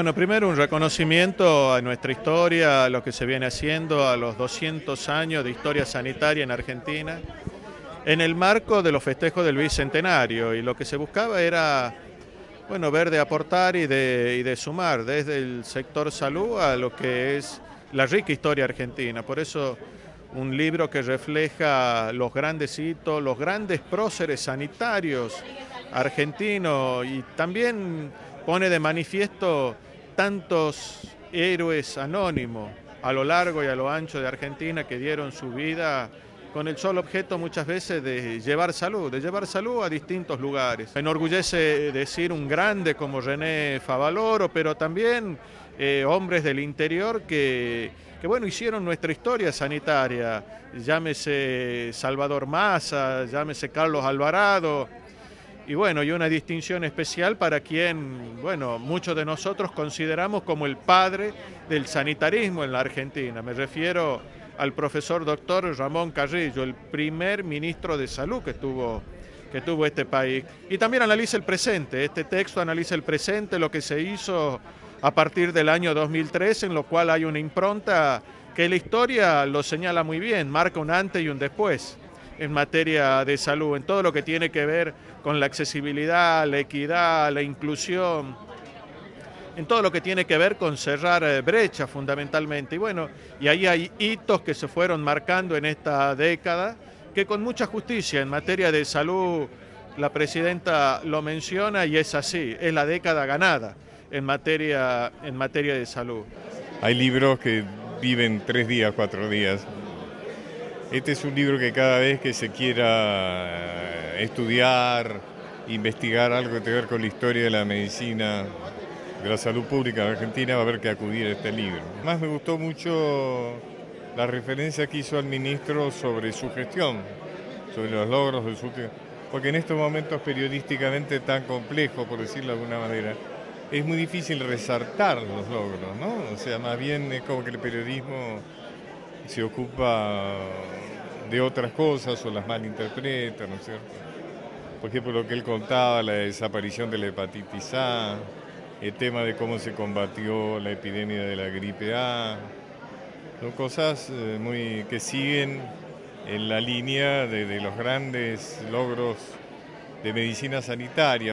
Bueno, primero un reconocimiento a nuestra historia, a lo que se viene haciendo, a los 200 años de historia sanitaria en Argentina, en el marco de los festejos del Bicentenario, y lo que se buscaba era, bueno, ver de aportar y de sumar desde el sector salud a lo que es la rica historia argentina. Por eso un libro que refleja los grandes hitos, los grandes próceres sanitarios argentinos, y también pone de manifiesto tantos héroes anónimos a lo largo y a lo ancho de Argentina que dieron su vida con el solo objeto muchas veces de llevar salud a distintos lugares. Me enorgullece decir un grande como René Favaloro, pero también hombres del interior que bueno, hicieron nuestra historia sanitaria, llámese Salvador Massa, llámese Carlos Alvarado, y bueno, y una distinción especial para quien, bueno, muchos de nosotros consideramos como el padre del sanitarismo en la Argentina. Me refiero al profesor doctor Ramón Carrillo, el primer ministro de Salud que tuvo este país. Y también analiza el presente, este texto analiza el presente, lo que se hizo a partir del año 2003, en lo cual hay una impronta que la historia lo señala muy bien, marca un antes y un después en materia de salud, en todo lo que tiene que ver con la accesibilidad, la equidad, la inclusión, en todo lo que tiene que ver con cerrar brechas fundamentalmente. Y bueno, y ahí hay hitos que se fueron marcando en esta década, que con mucha justicia en materia de salud, la presidenta lo menciona y es así, es la década ganada en materia de salud. Hay libros que viven 3 días, 4 días. Este es un libro que cada vez que se quiera estudiar, investigar algo que tenga que ver con la historia de la medicina, de la salud pública en Argentina, va a haber que acudir a este libro. Más me gustó mucho la referencia que hizo al ministro sobre su gestión, sobre los logros de su último, porque en estos momentos periodísticamente tan complejos, por decirlo de alguna manera, es muy difícil resaltar los logros, ¿no? O sea, más bien es como que el periodismo se ocupa de otras cosas o las malinterpreta, ¿no es cierto? Por ejemplo, lo que él contaba, la desaparición de la hepatitis A, el tema de cómo se combatió la epidemia de la gripe A, son cosas que siguen en la línea de los grandes logros de medicina sanitaria.